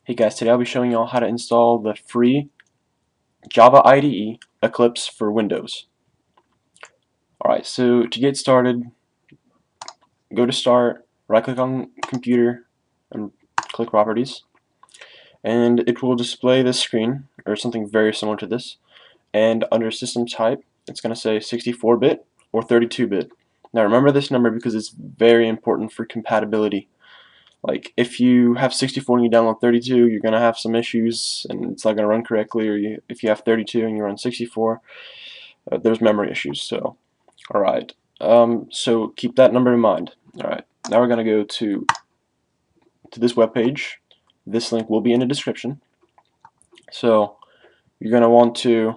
Hey guys, today I'll be showing you all how to install the free Java IDE Eclipse for Windows. Alright, so to get started, go to Start, right click on Computer, and click Properties, and it will display this screen, or something very similar to this, and under System Type, it's going to say 64-bit or 32-bit. Now remember this number because it's very important for compatibility. Like, if you have 64 and you download 32, you're going to have some issues and it's not going to run correctly, or if you have 32 and you run 64, there's memory issues. So, alright, so keep that number in mind. Alright, now we're going to go to this web page. This link will be in the description. So, you're going to want to,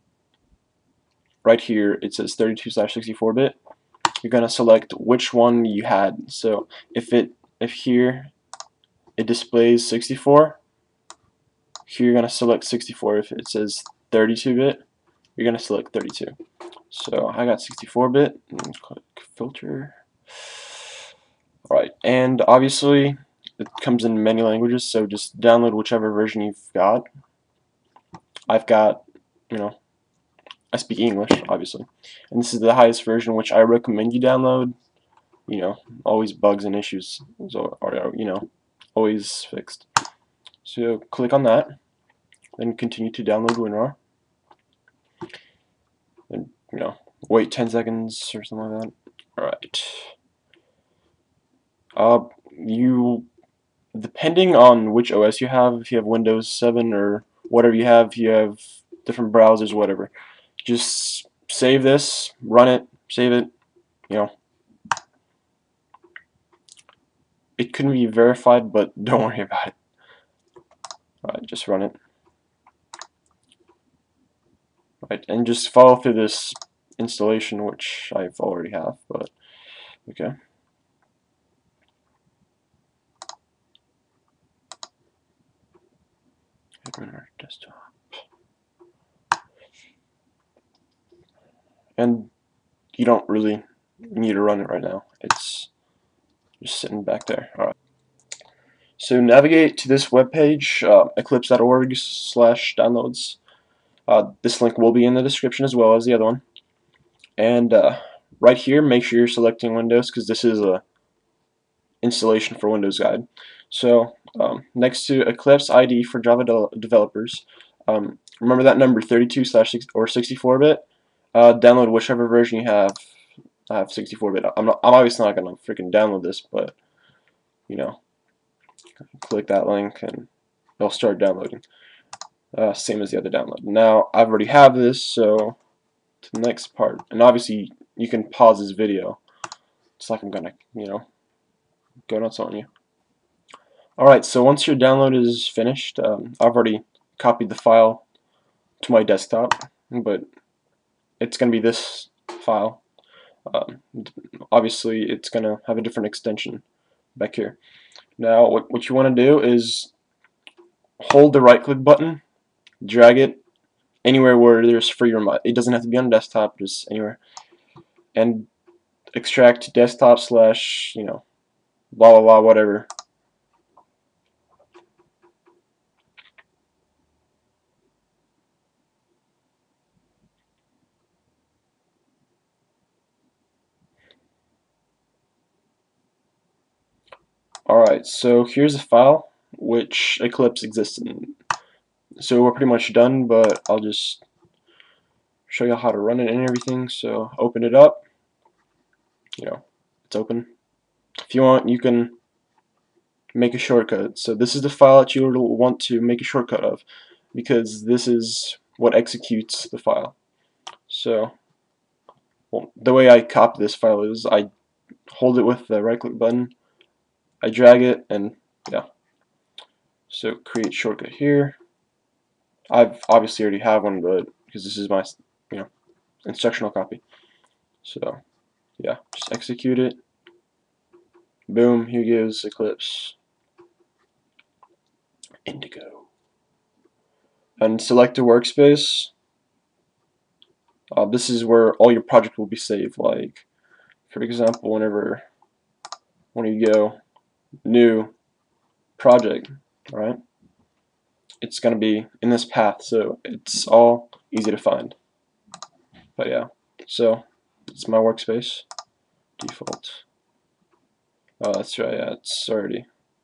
right here, it says 32/64-bit. You're going to select which one you had. So, if here it displays 64, here you're going to select 64. If it says 32-bit, you're going to select 32. So I got 64-bit, and click filter. Alright, and obviously it comes in many languages, so just download whichever version you've got. I've got, I speak English, obviously, and this is the highest version, which I recommend you download. Always bugs and issues are always fixed. So click on that, then continue to download WinRAR, and wait 10 seconds or something like that. Alright. You, depending on which OS you have, if you have Windows 7 or whatever you have different browsers, whatever, just save this, run it, save it. It couldn't be verified, but don't worry about it. Alright, just run it. Right, and just follow through this installation, which I've already have, but okay. Run our desktop. And you don't really need to run it right now. It's just sitting back there. Alright. So navigate to this webpage, eclipse.org/downloads. This link will be in the description as well as the other one. And right here, make sure you're selecting Windows because this is a installation for Windows guide. So next to Eclipse IDE for Java developers, remember that number 32/6 or 64-bit. Download whichever version you have. I have 64-bit. I'm obviously not gonna freaking download this, but click that link and it'll start downloading. Same as the other download. Now I've already have this, so to the next part, and obviously you can pause this video. It's like I'm gonna, go nuts on you. Alright, so once your download is finished, I've already copied the file to my desktop, but it's gonna be this file. Obviously it's gonna have a different extension back here. Now what you want to do is hold the right click button, drag it anywhere where there's free remote. It doesn't have to be on a desktop, just anywhere, and extract desktop slash blah blah blah whatever. Alright, so here's a file which Eclipse exists in. So we're pretty much done, but I'll just show you how to run it and everything. So open it up. It's open. If you want, you can make a shortcut. So this is the file that you will want to make a shortcut of, because this is what executes the file. So the way I copy this file is I hold it with the right click button, I drag it, and so create shortcut here. I've obviously already have one, but because this is my instructional copy. So just execute it. Boom, here goes Eclipse Indigo. And select a workspace. This is where all your project will be saved. Like, for example, when you go new project, alright? it's going to be in this path, so it's all easy to find. But yeah, so it's my workspace. Default. Oh, that's right, yeah, it's already.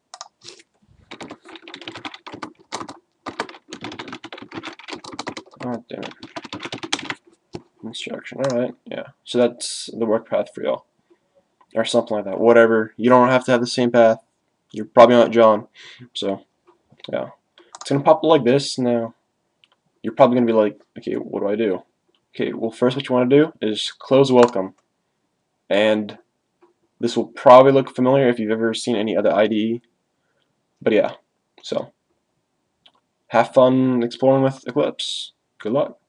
Oh, damn it. Instruction, alright, yeah. So that's the work path for y'all. Or something like that. Whatever. You don't have to have the same path. You're probably not John. So, yeah. It's going to pop up like this. Now, you're probably going to be like, okay, what do I do? Okay, well, first what you want to do is close welcome. And this will probably look familiar if you've ever seen any other IDE. But yeah, so have fun exploring with Eclipse. Good luck.